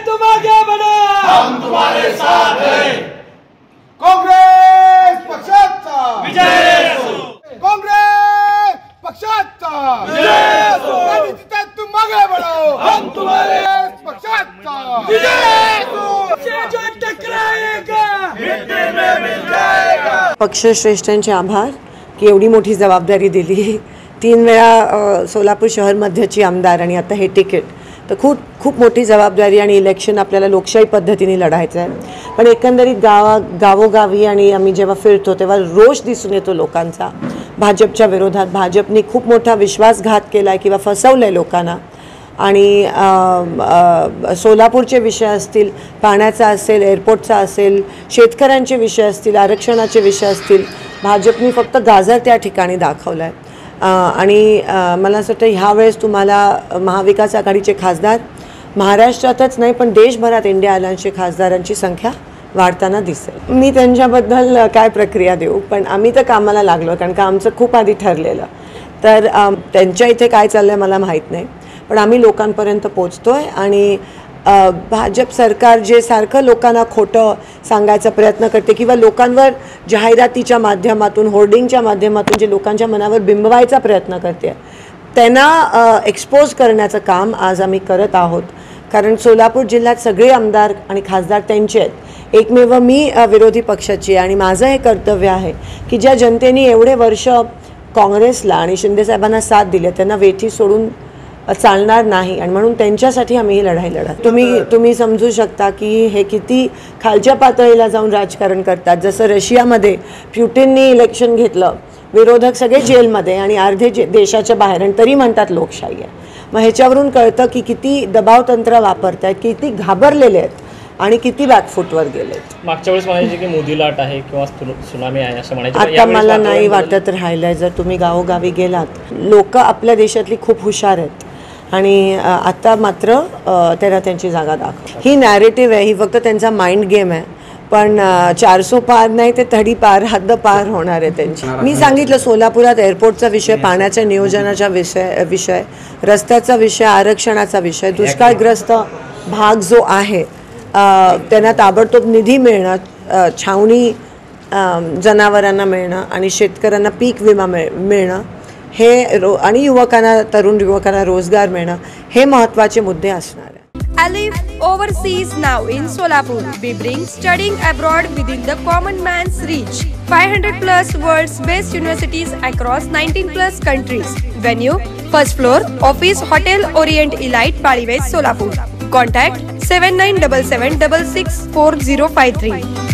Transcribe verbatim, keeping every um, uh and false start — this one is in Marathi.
तुम आगे बढ़ो, हम तुम्हारे साथ हैं। काँग्रेस पक्षाचा विजय असो, काँग्रेस पक्षाचा विजय असो, रणनीतीत तुम आगे बढ़ो, हम तुम्हारे पक्षाचा विजय असो। से जो टकराएगा मिट्टी में मिल जाएगा। पक्षश्रेष्ठांचे आभार की एवढी मोठी जबाबदारी दिली। तीन वेळा सोलापूर शहर मध्यची आमदार आणि आता हे तिकीट, तर खूप खूप मोठी जबाबदारी आणि इलेक्शन आपल्याला लोकशाही पद्धतीने लढायचं आहे। पण एकंदरीत गावा गावोगावी आणि आम्ही जेव्हा फिरतो तेव्हा रोष दिसून येतो लोकांचा भाजपच्या विरोधात। भाजपने खूप मोठा विश्वासघात केला आहे किंवा फसवलं आहे लोकांना। आणि सोलापूरचे विषय असतील, पाण्याचा असेल, एअरपोर्टचा असेल, शेतकऱ्यांचे विषय असतील, आरक्षणाचे विषय असतील, भाजपने फक्त गाजर त्या ठिकाणी दाखवला आहे। आणि मला असं वाटतं ह्यावेळेस तुम्हाला महाविकास आघाडीचे खासदार महाराष्ट्रातच नाही पण देशभरात इंडिया अलायन्सचे खासदारांची संख्या वाढताना दिसेल। मी त्यांच्याबद्दल काय प्रक्रिया देऊ, पण आम्ही तर कामाला लागलो कारण का आमचं खूप आधी ठरलेलं। तर त्यांच्या इथे काय चाललं आहे मला माहीत नाही, पण आम्ही लोकांपर्यंत पोचतोय। आणि भाजप सरकार जे सारखं लोकांना खोटं सांगायचा प्रयत्न करते किंवा लोकांवर जाहिरातीच्या माध्यमातून, होर्डिंगच्या माध्यमातून जे लोकांच्या मनावर बिंबवायचा प्रयत्न करते, त्यांना एक्सपोज करण्याचं काम आज आम्ही करत आहोत। कारण सोलापूर जिल्ह्यात सगळे आमदार आणि खासदार त्यांचे आहेत, एकमेव मी विरोधी पक्षाची आहे। आणि माझं हे कर्तव्य आहे की ज्या जनतेने एवढे वर्ष काँग्रेसला आणि शिंदेसाहेबांना साथ दिली त्यांना वेठी सोडून चालणार नाही, आणि म्हणून त्यांच्यासाठी आम्ही ही लढाई लढत। तुम्ही तुम्ही समजू शकता की हे किती खालच्या पातळीला जाऊन राजकारण करतात। जसं रशियामध्ये प्युटिननी इलेक्शन घेतलं, विरोधक सगळे जेलमध्ये आणि अर्धे जे देशाच्या बाहेर, आणि तरी म्हणतात लोकशाही आहे। मग ह्याच्यावरून कळतं की किती दबाव तंत्र वापरत आहेत, किती घाबरलेले आहेत आणि किती बॅकफूटवर गेले। मागच्या वेळेस म्हणायचे की मोदी लाट आहे किंवा सुनामी आहे असं म्हणायचं, आता मला नाही वाटत राहिलंय। जर तुम्ही गावोगावी गेलात, लोक आपल्या देशातली खूप हुशार आहेत आणि आता मात्र त्यांना त्यांची जागा दाखव। ही नॅरेटिव्ह आहे, ही फक्त त्यांचा माइंड गेम आहे। पण चारसो पार नाही ते तडी पार, हद्द पार होणार आहे त्यांची। मी सांगितलं सोलापुरात एअरपोर्टचा विषय, पाण्याच्या नियोजनाचा विषय विषय रस्त्याचा विषय, आरक्षणाचा विषय, दुष्काळग्रस्त भाग जो आहे त्यांना ताबडतोब निधी मिळणं, छावणी जनावरांना मिळणं आणि शेतकऱ्यांना पीक विमा मिळ मिळणं हे रो आणि युवकांना, तरुण युवकांना रोजगार मिळणं हे महत्त्वाचे मुद्दे असणार आहे। Alif overseas now in Solapur. We bring studying abroad within the common man's reach. five hundred plus world's best universities across nineteen plus countries. Venue, first floor, office, hotel, Orient Elite, Paliwes, Solapur. Contact seven nine seven seven six six four zero five three.